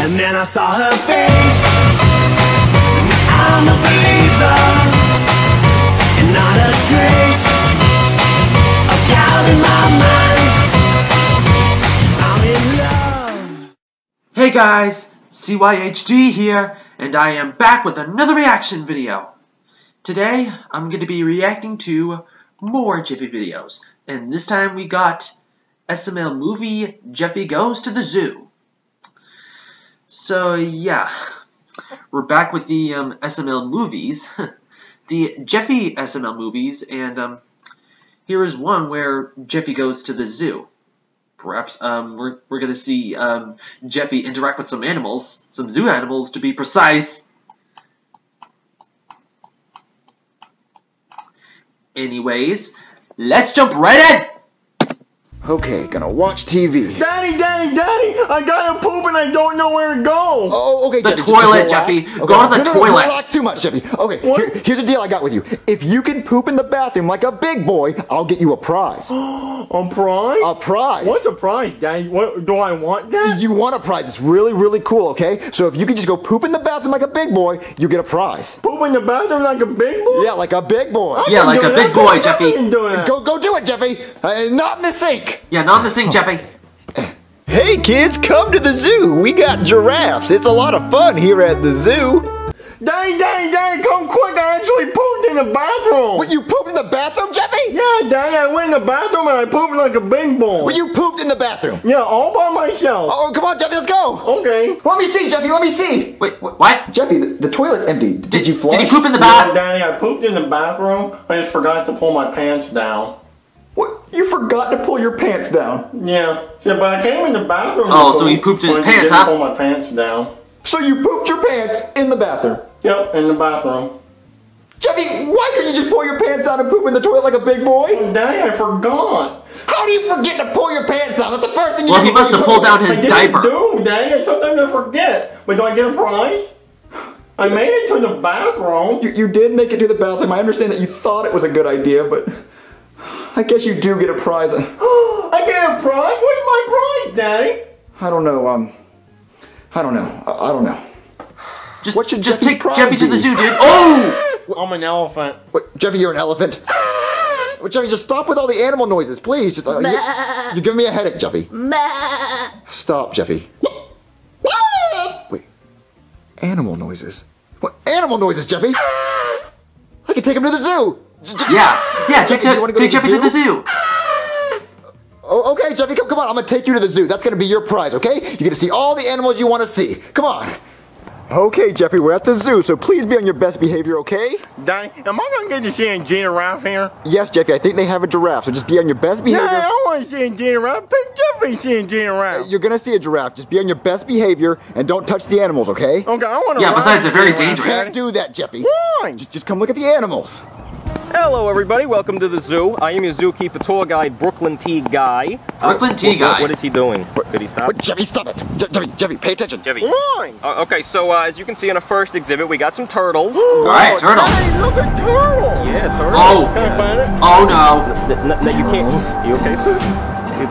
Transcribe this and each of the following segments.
And then I saw her face. I'm a believer, and not a trace of doubt in my mind. I'm in love. Hey guys, CYHG here, and I am back with another reaction video. Today, I'm going to be reacting to more Jeffy videos, and this time we got SML movie Jeffy Goes to the Zoo. So yeah, we're back with the SML movies, the Jeffy SML movies, and here is one where Jeffy goes to the zoo. Perhaps we're going to see Jeffy interact with some animals, some zoo animals to be precise. Anyways, let's jump right in! Okay, gonna watch TV. Daddy, I gotta poop and I don't know where to go. Oh, okay, The Jeffy, toilet, just Jeffy. relax. Go to the No, toilet. relax too much, Jeffy. Okay, here's the deal I got with you. If you can poop in the bathroom like a big boy, I'll get you a prize. A prize? A prize? What's a prize, Daddy? What, do I want that? You want a prize. It's really, really cool, okay? So if you can just go poop in the bathroom like a big boy, you get a prize. Poop in the bathroom like a big boy? Yeah, like a big boy. Yeah, like a big boy, Jeffy. Go do it, Jeffy. Not in the sink. Yeah, not in the sink, Jeffy. Hey kids, come to the zoo. We got giraffes. It's a lot of fun here at the zoo. Daddy, come quick. I actually pooped in the bathroom. What, you pooped in the bathroom, Jeffy? Yeah, Daddy, I went in the bathroom and I pooped like a big boy. Well, you pooped in the bathroom. Yeah, all by myself. Oh, come on, Jeffy, let's go. Okay. Let me see, Jeffy, let me see. Wait, what? Jeffy, the toilet's empty. Did you flush? Did he poop in the Yeah, bath? Daddy, I pooped in the bathroom. I just forgot to pull my pants down. What? You forgot to pull your pants down. Yeah, but I came in the bathroom. Oh, so he pooped in his but pants, didn't huh? pull my pants down. So you pooped your pants in the bathroom. Yep, in the bathroom. Jeffy, why couldn't you just pull your pants down and poop in the toilet like a big boy? Daddy, I forgot. How do you forget to pull your pants down? That's the first thing you do. Well, he must have pulled down his I diaper. didn't do, Daddy. Sometimes I forget. But do I get a prize? I made it to the bathroom. You did make it to the bathroom. I understand that you thought it was a good idea, but I guess you do get a prize. I get a prize? What's my prize, Daddy? I don't know. I don't know. Just, What should just Jeffy's take prize Jeffy to be? the zoo, dude. Oh! I'm an elephant. What, Jeffy, you're an elephant? Well, Jeffy, just stop with all the animal noises, please. Just, you're giving me a headache, Jeffy. Stop, Jeffy. Wait. Animal noises? What? Animal noises, Jeffy? I can take him to the zoo. Yeah, take Jeffy to the zoo. Oh, okay, Jeffy, come on. I'm gonna take you to the zoo. That's gonna be your prize, okay? You're gonna see all the animals you want to see. Come on. Okay, Jeffy, we're at the zoo, so please be on your best behavior, okay? Daddy, am I going to get to see a giraffe here? Yes, Jeffy, I think they have a giraffe, so just be on your best behavior. Yeah, I want to see a giraffe. Pick Jeffy see a giraffe. You're gonna see a giraffe. Just be on your best behavior and don't touch the animals, okay? Okay, I want to. Yeah, besides, they're very dangerous. Can't do that, Jeffy. Why? Just come look at the animals. Hello everybody, welcome to the zoo. I am your zookeeper tour guide, Brooklyn T. Guy. Brooklyn T. Guy. What is he doing? Did he stop? Jeffy, stop it. Jeffy, pay attention. Jeffy. Why? Okay, so as you can see in the first exhibit, we got some turtles. Alright, turtles. Hey, look at turtle. Yeah, turtles. Oh. Can I find it? Oh no. No, you can't. You okay, sir?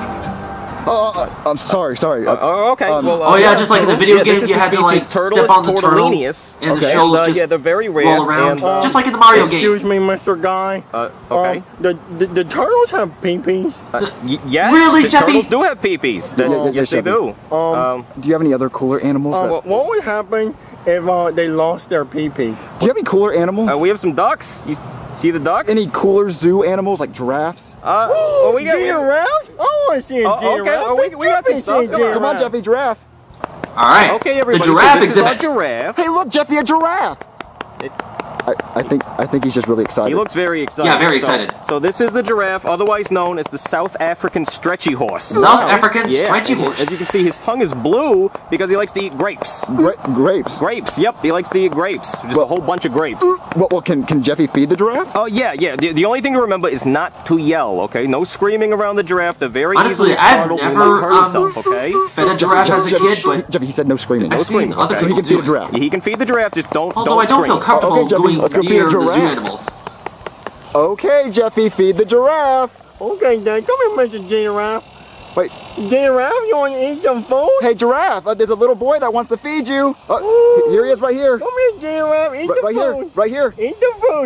I'm sorry. Okay. Well, Oh yeah, just like in the video yeah, game, this you is had the to like species step on the Turtles turtles, tortellinius. and the Okay. shells just yeah, they're very rare. roll around, and, just like in the Mario game. Excuse me, Mr. Guy. Okay. The turtles have pee-pees. Yes, Really, the Jeffy? turtles do have peepees. Yes, they do. Do you have any other cooler animals? What would happen if they lost their pee-pee? Do you have any cooler animals? We have some ducks. You see the ducks? Any cooler zoo animals like giraffes? Well, we got Giraffes? I want to see a giraffe. okay. Oh, we got some stuff. Come on, Jeffy, giraffe. Alright, Okay, everybody. the giraffe so this exhibit. is our giraffe. Hey, look, Jeffy, a giraffe. I think he's just really excited. He looks very excited. Yeah, very excited. So this is the giraffe, otherwise known as the South African stretchy horse. South African Yeah, stretchy and horse. As you can see, his tongue is blue because he likes to eat grapes. Grapes. Grapes, yep, he likes to eat grapes. Just a whole bunch of grapes. Well, can Jeffy feed the giraffe? Oh, yeah. The only thing to remember is not to yell, okay? No screaming around the giraffe. They're very Honestly, easily I've startled. never, He might hurt himself, okay? fed a giraffe as a kid, but Jeffy, he said no screaming. I've seen other So he people can feed do a it. giraffe. He can feed the giraffe, just don't Although I don't scream. feel comfortable Okay, Jeffy, going let's go feed a near the zoo giraffe. animals. Okay, Jeffy, feed the giraffe. Okay, Dad, come here, Mr. Giraffe. Wait. Giraffe, you want to eat some food? Hey, Giraffe, there's a little boy that wants to feed you. Here he is right here. Come here, Giraffe. Eat the Right here, food. right here. Eat the food.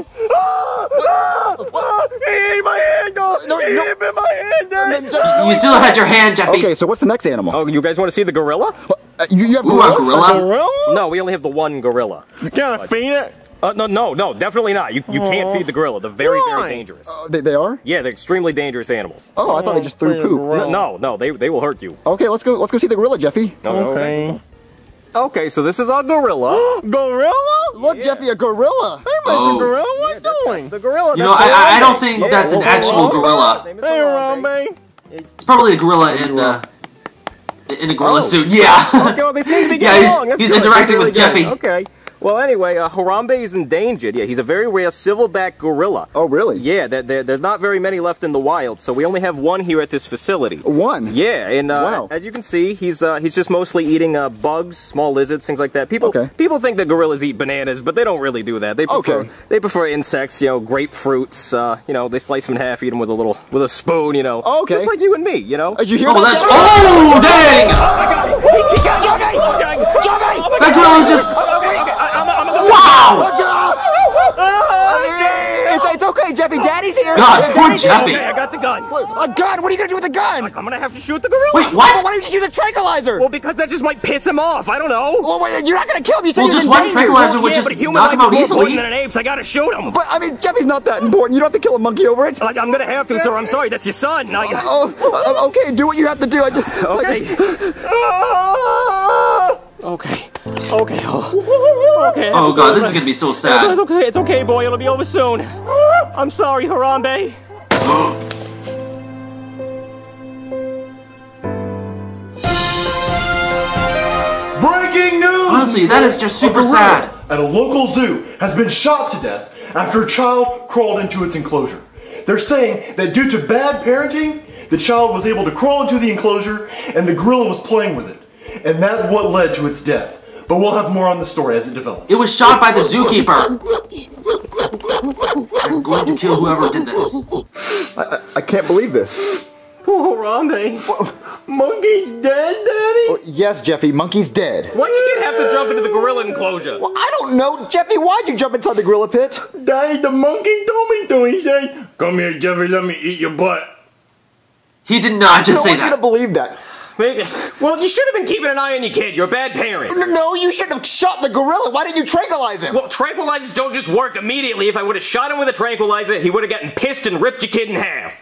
He ate my hand, dog. No, He no. ate my hand, Daddy. You still had your hand, Jeffy. Okay, so what's the next animal? Oh, you guys want to see the gorilla? You have Ooh, a gorillas? gorilla? Gorilla? No, we only have the one gorilla. Can I feed it? No, definitely not. You can't feed the gorilla. They're very, very Why? dangerous. They are? Yeah, they're extremely dangerous animals. Oh, I thought they just threw feed a poop. gorilla. No, they will hurt you. Okay, let's go see the gorilla, Jeffy. No, Okay. Okay, so this is our gorilla. Gorilla? Look, Jeffy, a gorilla. Hey, Mr. Oh. Gorilla, what doing? The gorilla. You know, that's I don't Harambe. think Yeah, that's an well, actual Harambe. gorilla. Name is Hey, Harambe. Harambe. It's probably a gorilla in a gorilla Oh. suit. Yeah. Okay, well, they seem to be Yeah, getting he's- along. That's he's good. interacting That's with really Jeffy. good. Okay. Well, anyway, Harambe is endangered. Yeah, he's a very rare silverback gorilla. Oh, really? Yeah, there's not very many left in the wild, so we only have one here at this facility. One? Yeah, and Wow. as you can see, he's just mostly eating bugs, small lizards, things like that. People think that gorillas eat bananas, but they don't really do that. They prefer insects, grapefruits. They slice them in half, eat them with a spoon. Okay. Just like you and me. You hear Oh, that? that's Jeffy? oh dang! Oh my God! He got Johnny! That gorilla's just wow! It's okay, Jeffy. Daddy's here. God, poor Daddy's here. Jeffy. Okay, I got the gun. A gun? What are you gonna do with a gun? I'm gonna have to shoot the gorilla. Wait, what? Why don't you use a tranquilizer? Well, because that just might piss him off. I don't know. Well, wait, you're not gonna kill him. You said Well, he was just one endangered. tranquilizer would Yeah, just but a human knock him life out is more easily. important than an ape's. I gotta shoot him. But I mean, Jeffy's not that important. You don't have to kill a monkey over it. I'm gonna have to, sir. I'm sorry. That's your son. Okay, do what you have to do. I just Okay. Okay. Okay. Okay. Oh god, this is gonna be so sad. It's okay. It's okay, boy. It'll be over soon. I'm sorry, Harambe. Breaking news! Honestly, that is just super A gorilla sad. at a local zoo has been shot to death after a child crawled into its enclosure. They're saying that due to bad parenting, the child was able to crawl into the enclosure and the gorilla was playing with it. And that's what led to its death. But we'll have more on the story as it develops. It was shot by the zookeeper. I'm going to kill whoever did this. I can't believe this. Poor Harambe. Monkey's dead, Daddy? Yes, Jeffy, monkey's dead. Why'd you kid have to jump into the gorilla enclosure? Well, I don't know. Jeffy, why'd you jump inside the gorilla pit? Daddy, the monkey told me to. He said, "Come here, Jeffy, let me eat your butt." He did not just No say one's gonna that. believe that. Well, you should have been keeping an eye on your kid. You're a bad parent. No, you shouldn't have shot the gorilla. Why didn't you tranquilize him? Well, tranquilizers don't just work immediately. If I would have shot him with a tranquilizer, he would have gotten pissed and ripped your kid in half.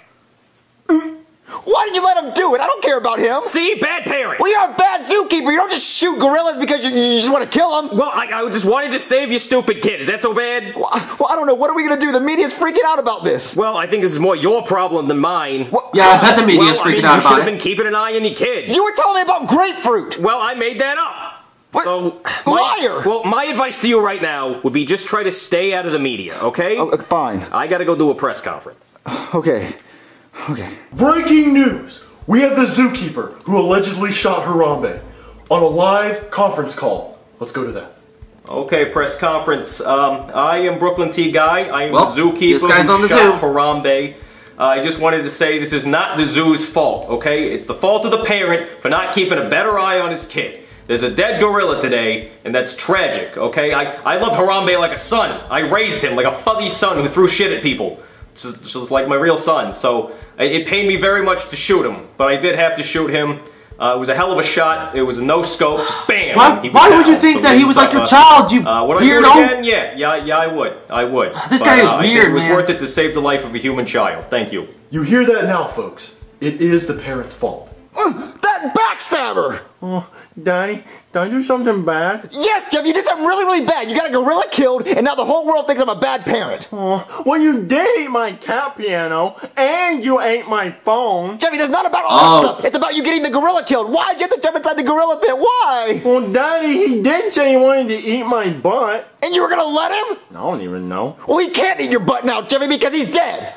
Why did you let him do it? I don't care about him. See? Bad parent. Well, you're a bad zookeeper. You don't just shoot gorillas because you just want to kill them. Well, I just wanted to save your stupid kid. Is that so bad? Well, I don't know. What are we going to do? The media's freaking out about this. Well, I think this is more your problem than mine. Yeah, I bet the media's Well, I mean, freaking out you should about have been it. keeping an eye on your kid. You were telling me about grapefruit. Well, I made that up. What? So, Liar. Well, my advice to you right now would be just try to stay out of the media, okay? Fine. I gotta go do a press conference. Okay. Okay. Breaking news! We have the zookeeper who allegedly shot Harambe on a live conference call. Let's go to that. Okay, press conference. I am Brooklyn T. Guy. I am Well, the zookeeper this guy's who on the shot zoo. Harambe. I just wanted to say this is not the zoo's fault, okay? It's the fault of the parent for not keeping a better eye on his kid. There's a dead gorilla today, and that's tragic, okay? I love Harambe like a son. I raised him like a fuzzy son who threw shit at people. Just like my real son. So it pained me very much to shoot him, but I did have to shoot him. It was a hell of a shot. It was a no scope. Just bam. Why would you think that he was like your child, you Would I do weirdo? it again? Yeah, I would. I would. This But, guy is I think weird, it was man. worth it to save the life of a human child. Thank you. You hear that now, folks. It is the parent's fault. That backstabber! Oh, Daddy, did I do something bad? Yes, Jeff, you did something really, really bad. You got a gorilla killed, and now the whole world thinks I'm a bad parent. Oh, well, you did eat my cat piano, and you ate my phone. Jeffy, that's not about all that stuff. It's about you getting the gorilla killed. Why'd you have to jump inside the gorilla pit? Why? Well, Daddy, he did say he wanted to eat my butt. And you were gonna let him? I don't even know. Well, he can't eat your butt now, Jeffy, because he's dead.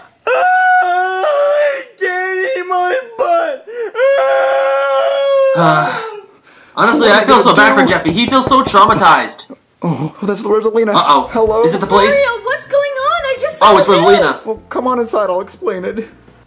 I can't eat my butt. Honestly, What I am I feel so gonna bad for do? Jeffy. He feels so traumatized. Oh, that's Rosalina. Uh-oh. Hello? Is it the place? Mario, what's going on? I just saw Oh, it's the Rosalina. news. Well, come on inside. I'll explain it.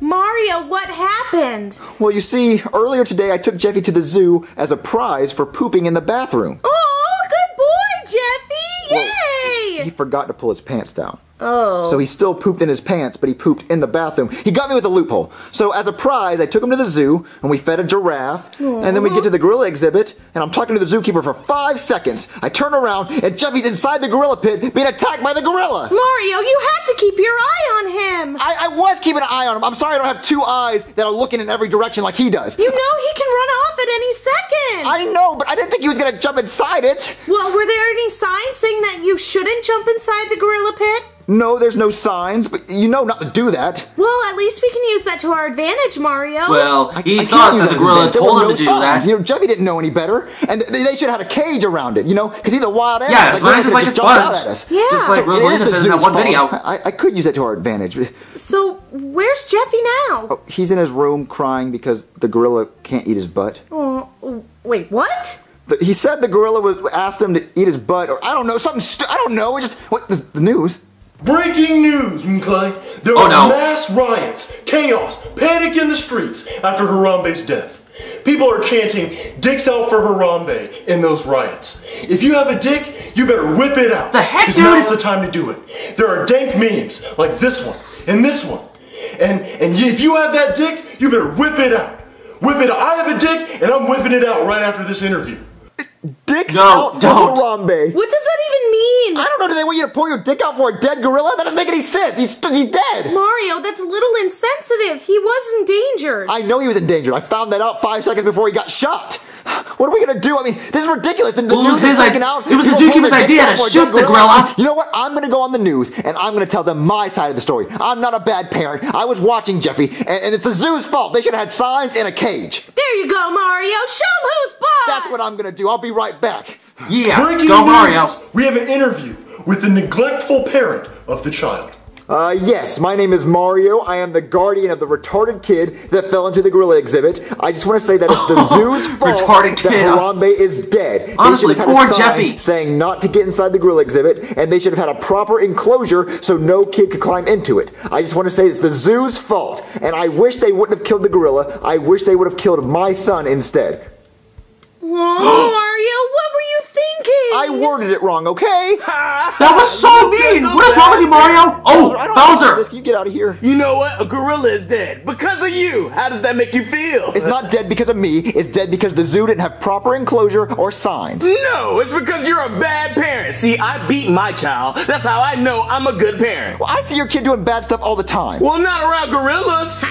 Mario, what happened? Well, you see, earlier today I took Jeffy to the zoo as a prize for pooping in the bathroom. Oh, good boy, Jeffy! Yay! He forgot to pull his pants down. Oh. So he still pooped in his pants, but he pooped in the bathroom. He got me with a loophole. So as a prize, I took him to the zoo, and we fed a giraffe, and then we get to the gorilla exhibit, and I'm talking to the zookeeper for 5 seconds. I turn around, and Jeffy's inside the gorilla pit being attacked by the gorilla. Mario, you had to keep your eye on him. I was keeping an eye on him. I'm sorry I don't have 2 eyes that are looking in every direction like he does. You know he can run off at any second. I know, but I didn't think he was going to jump inside it. Well, were there any signs saying that you shouldn't jump inside the gorilla pit? No, there's no signs, but you know not to do that. Well, at least we can use that to our advantage, Mario. Well, he I thought can't use that the as gorilla advantage. There told were him no to do signs. that. You know, Jeffy didn't know any better, and they should have had a cage around it, you know, because he's a wild animal. Yeah, it's gorilla just like could a jump out sponge. at us. Yeah. Just like So it is Rosalina the says in that zoo's one fault. video. I could use that to our advantage. So, where's Jeffy now? Oh, he's in his room crying because the gorilla can't eat his butt. Oh, wait, what? He said the gorilla asked him to eat his butt, or I don't know, something I don't know, the news. Breaking news, Clay. There Oh, are no. mass riots, chaos, panic in the streets after Harambe's death. People are chanting, "Dicks out for Harambe" in those riots. If you have a dick, you better whip it out. The heck, 'cause dude? now's the time to do it. There are dank memes like this one and this one. And if you have that dick, you better whip it out. Whip it out. I have a dick, and I'm whipping it out right after this interview. Dicks No, out for don't. Harambe. What does that even mean? I don't know, do they want you to pull your dick out for a dead gorilla? That doesn't make any sense. He's dead. Mario, that's a little insensitive. He was endangered. I know he was in danger. I found that out 5 seconds before he got shot. What are we gonna do? I mean, this is ridiculous. The Well, it was news is his freaking idea. out. It was the People pulling zookeeper's their dicks idea out to for a shoot dead the gorilla. You know what? I'm gonna go on the news and I'm gonna tell them my side of the story. I'm not a bad parent. I was watching Jeffy, and it's the zoo's fault. They should have had signs in a cage. There you go, Mario. Show him who's boss. That's what I'm gonna do. I'll be right back. Yeah, Breaking go news. Mario. We have an interview with the neglectful parent of the child. Yes, my name is Mario. I am the guardian of the retarded kid that fell into the gorilla exhibit. I just want to say that it's the zoo's fault Retarded that kid. Harambe is dead. They Honestly, should have had poor a sign Jeffy. saying not to get inside the gorilla exhibit, and they should have had a proper enclosure so no kid could climb into it. I just want to say it's the zoo's fault, and I wish they wouldn't have killed the gorilla. I wish they would have killed my son instead. Whoa, Mario, what were you thinking? I worded it wrong, okay? That was so mean! What is wrong with you, Mario? Oh, I don't know Bowser! this. Can you get out of here? You know what? A gorilla is dead because of you. How does that make you feel? It's not dead because of me. It's dead because the zoo didn't have proper enclosure or signs. No, it's because you're a bad parent. See, I beat my child. That's how I know I'm a good parent. Well, I see your kid doing bad stuff all the time. Well, not around gorillas.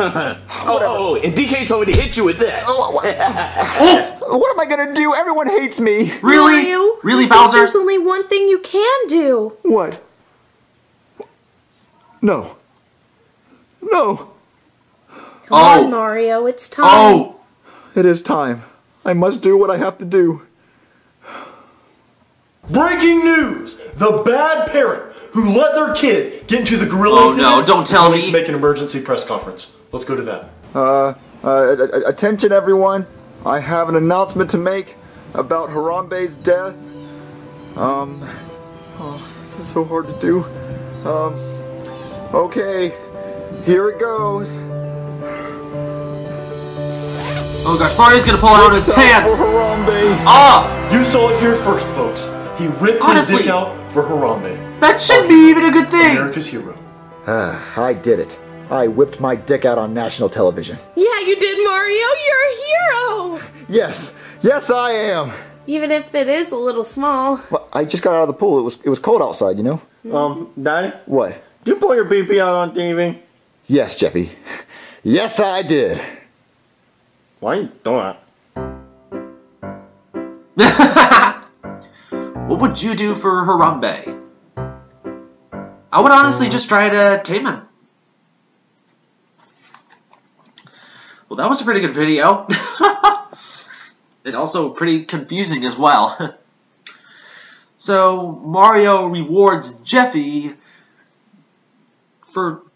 And DK told me to hit you with that. What am I gonna do? Everyone hates me. Really? Mario, Really, I think Bowser? There's only one thing you can do. What? No. No. Come on, Oh. Mario, it's time. Oh! It is time. I must do what I have to do. Breaking news! The bad parent who let their kid get into the gorilla Oh, exhibit no, don't tell is going me. to make an emergency press conference. Let's go to that. Attention everyone. I have an announcement to make about Harambe's death. This is so hard to do. Okay. Here it goes. Oh gosh, Mario's gonna pull out his Dicks out pants! for Harambe. Ah! You saw it here first, folks. He ripped Honestly. his dick out for Harambe, That shouldn't be even a good thing! America's hero. I did it. I whipped my dick out on national television. Yeah, you did, Mario. You're a hero. Yes. Yes, I am. Even if it is a little small. Well, I just got out of the pool. It was cold outside, you know? Daddy, What? do you pull your PP out on TV? Yes, Jeffy. Yes, I did. Why are you doing that? What would you do for Harambe? I would honestly just try to tame him. Well, that was a pretty good video. And also pretty confusing as well. So, Mario rewards Jeffy to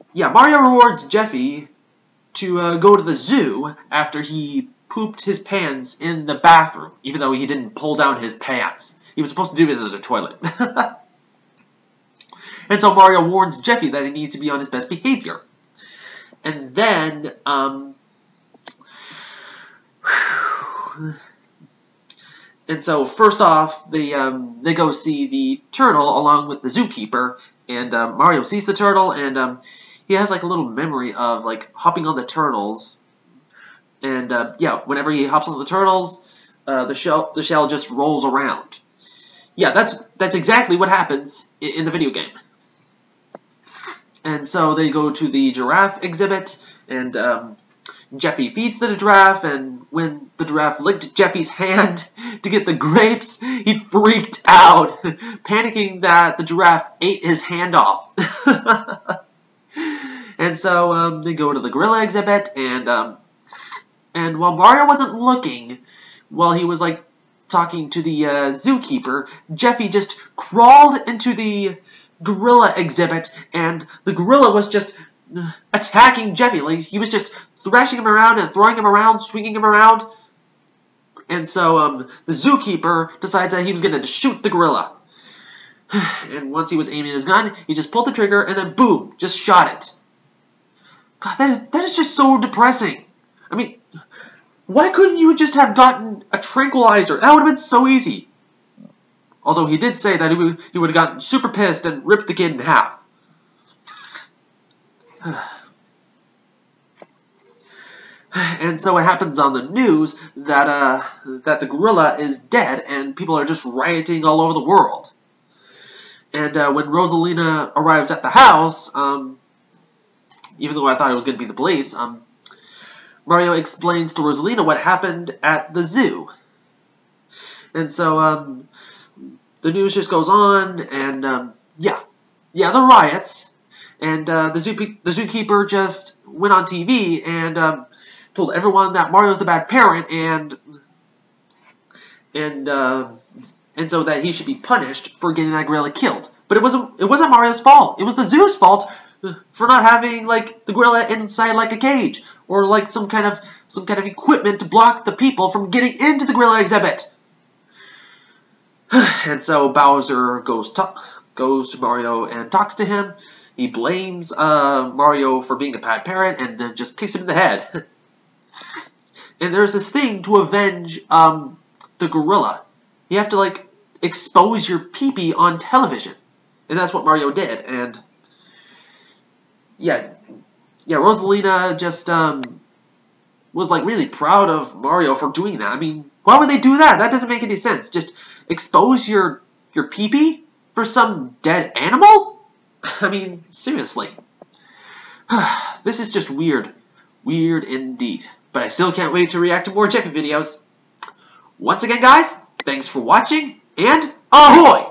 go to the zoo after he pooped his pants in the bathroom, even though he didn't pull down his pants. He was supposed to do it in the toilet. And so Mario warns Jeffy that he needs to be on his best behavior. And then, and so first off, they go see the turtle along with the zookeeper, and Mario sees the turtle, and he has like a little memory of like hopping on the turtles, and yeah, whenever he hops on the turtles, the shell just rolls around. Yeah, that's exactly what happens in the video game. And so they go to the giraffe exhibit, and Jeffy feeds the giraffe, and when the giraffe licked Jeffy's hand to get the grapes, he freaked out, panicking that the giraffe ate his hand off. And so they go to the gorilla exhibit, and while Mario wasn't looking, while he was like talking to the zookeeper, Jeffy just crawled into the gorilla exhibit, and the gorilla was just attacking Jeffy. Like, he was just thrashing him around and throwing him around, swinging him around. And so the zookeeper decides that he was going to shoot the gorilla. And once he was aiming his gun, he just pulled the trigger and then boom, just shot it. God, that is just so depressing. I mean, why couldn't you just have gotten a tranquilizer? That would have been so easy. Although he did say that he would have gotten super pissed and ripped the kid in half. And so it happens on the news that the gorilla is dead, and people are just rioting all over the world. And when Rosalina arrives at the house, even though I thought it was going to be the police, Mario explains to Rosalina what happened at the zoo. And so the news just goes on, and yeah, the riots, and the zookeeper just went on TV and told everyone that Mario's the bad parent, and so that he should be punished for getting that gorilla killed. But it wasn't Mario's fault. It was the zoo's fault for not having like the gorilla inside like a cage, or like some kind of equipment to block the people from getting into the gorilla exhibit. And so Bowser goes to Mario and talks to him. He blames Mario for being a bad parent and then just kicks him in the head. And there's this thing to avenge the gorilla. You have to like expose your pee-pee on television, and that's what Mario did. And yeah, Rosalina just was like really proud of Mario for doing that. I mean, why would they do that? That doesn't make any sense. Just expose your pee-pee for some dead animal? I mean, seriously. This is just weird. Weird indeed. But I still can't wait to react to more Jeffy videos. Once again, guys, thanks for watching, and ahoy!